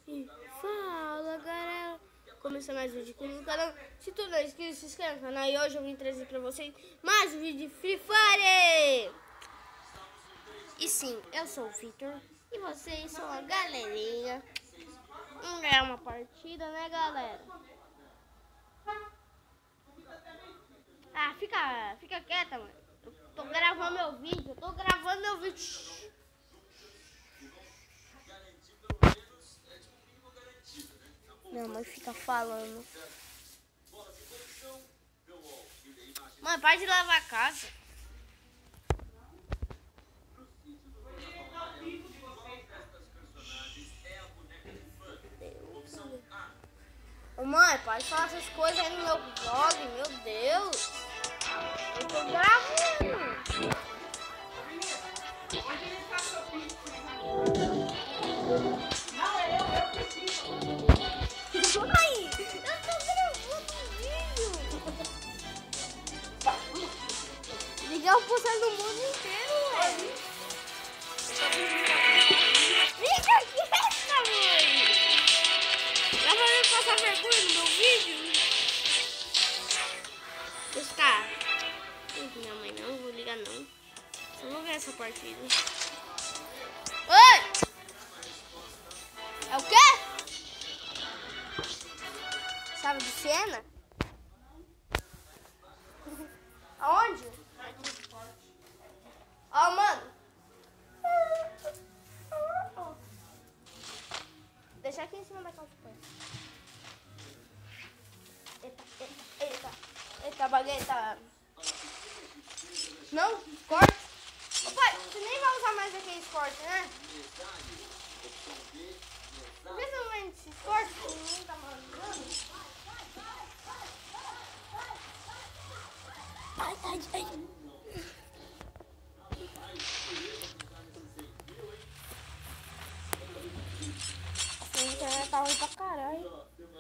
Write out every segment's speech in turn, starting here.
E fala, galera, começando mais um vídeo aqui no canal. Se tu não é inscrito, se inscreve no canal. E hoje eu vim trazer pra vocês mais um vídeo de Free Fire. E sim, eu sou o Victor e vocês são a galerinha. Vamos ganhar uma partida, né, galera? Ah, fica quieta, mano. Eu tô gravando meu vídeo, Minha mãe fica falando. Mãe, para de lavar a casa. Ô mãe, pode falar essas coisas aí no meu vlog, meu Deus. Eu tô gravando. Eu postando no mundo inteiro, ué. Fica quieta, mãe. Tá fazendo passar vergonha no meu vídeo? Está. Minha mãe não vou ligar não. Só vou ganhar essa partida. Oi! É o quê? Chave de cena? Aonde? Ó, mano. Deixa aqui em cima da calça. Eita, bagueta. Não, corte. Ô pai, você nem vai usar mais aqueles cortes, né? Por que você não vende esses cortes? Ninguém tá mandando. Ai. A internet tá ruim pra caralho.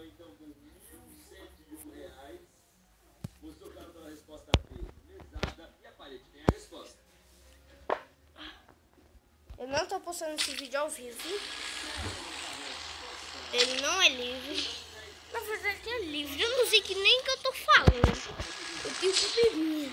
Eu não tô postando esse vídeo ao vivo. Ele não é livre. Na verdade é livre. Eu não sei que nem que eu tô falando. Eu tenho que beber.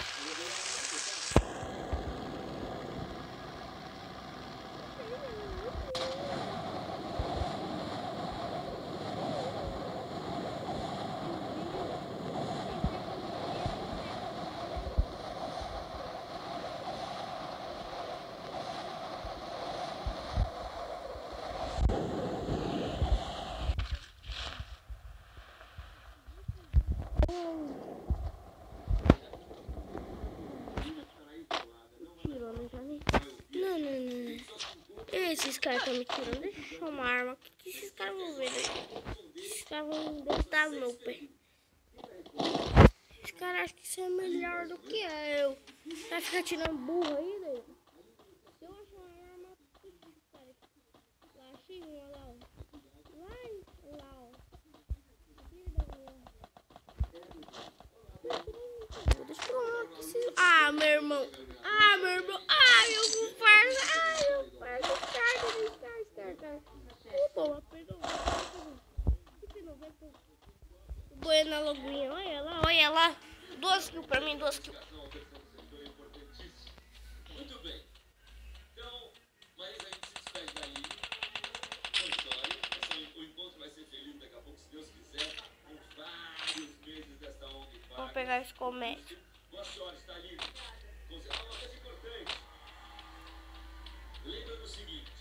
Não. Esses caras estão me tirando. Deixa eu uma arma. O que esses caras vão ver aí? Esses caras vão deitar no meu pé. Esses caras acham que isso é melhor do que eu. Vai ficar tirando burro aí, né? Se eu achar uma arma, lá, achei uma lá, ó. Lá, ó. Deixa eu ver aqui. Ah, meu irmão. Ai, meu parça. Descarta. Opa, pegou. Boia na loguinha. Olha lá. 2 kills pra mim, 2 kills. Muito bem. Então, Maísa, a gente se despede daí. Com história. O encontro vai ser feliz daqui a pouco, se Deus quiser. Com vários meses dessa onda e Vou pegar esse comédia. Boa sorte, está livre. Conservar uma coisa importante. Lembra do seguinte.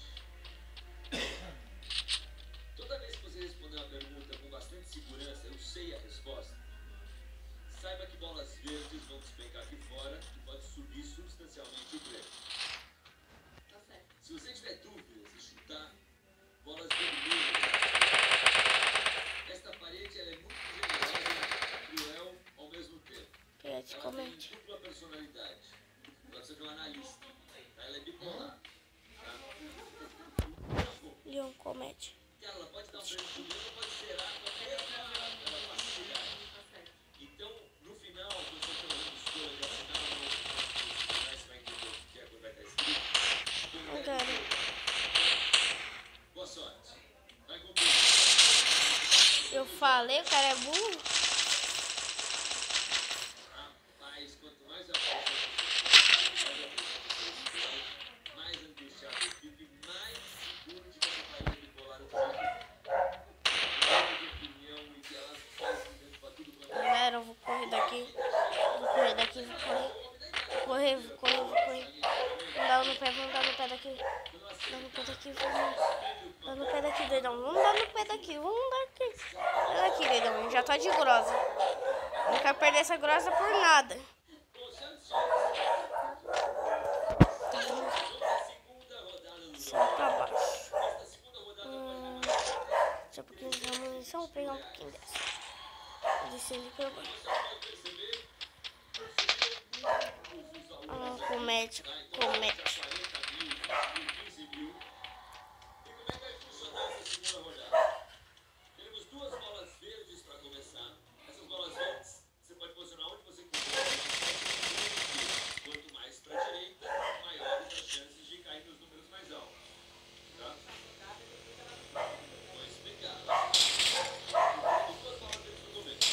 Toda vez que você responder uma pergunta com bastante segurança, eu sei a resposta, saiba que bolas verdes vão despencar aqui fora e pode subir substancialmente o prêmio. Tá certo. Se você tiver dúvidas e chutar, bolas vermelhas. Esta parede ela é muito generosa e cruel ao mesmo tempo. Ela tem dupla personalidade. Ela precisa de um analista. Ela é bipolar. Tá? Leon Comédia. Ela pode dar um prêmio primeiro, pode gerar qualquer facilidade. Então, no final, quando você for fazendo escolha de assinar ou não, você vai entender o que é quando vai estar escrito. Boa sorte. Vai com falei, o cara é burro. Rapaz, quanto mais a mais angustiado eu fico e mais seguro de que essa país vai bolar o jogo. De opinião e que elas fazem dentro pra tudo quanto é. Galera, eu vou correr daqui. Vou correr daqui, vou correr. Vou correr. Vamos dar no pé daqui. Dá no pé daqui, vamos. Dá no pé daqui, doidão. Vamos dar no pé daqui, vamos dar aqui. Dá daqui, doidão. Já tô de grosa. Não quero perder essa grosa por nada. Sai pra baixo. Só um pouquinho de munição, vou pegar um pouquinho dessa. Descendo pra baixo. Comete. Temos 2 bolas verdes para começar. Essas bolas verdes, você pode posicionar onde você quiser. Quanto mais para a direita, maiores as chances de cair nos números mais altos. Tá? Vou explicar. Temos 2 bolas verdes no momento.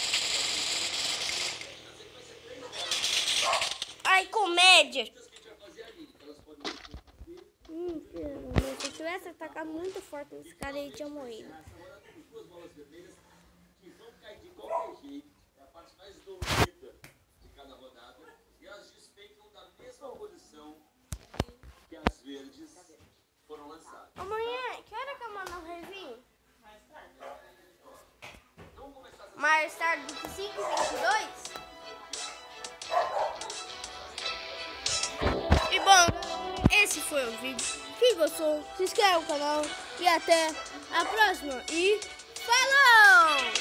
Na sequência, 3 bolas. Ai, comédia! Que a gente vai fazer ali. Elas podem ser. Se eu tivesse atacado muito forte nesse cara, ele tinha morrido. Essa rodada temos 2 bolas vermelhas que vão cair de qualquer jeito. É a parte mais dolorida de cada rodada. E elas despencam da mesma posição que as verdes foram lançadas. Amanhã, que hora que eu mando o review? Vamos começar essa Mais tarde do que 5h22? E bom, esse foi o vídeo. Quem gostou, se inscreve no canal e até a próxima. E falou!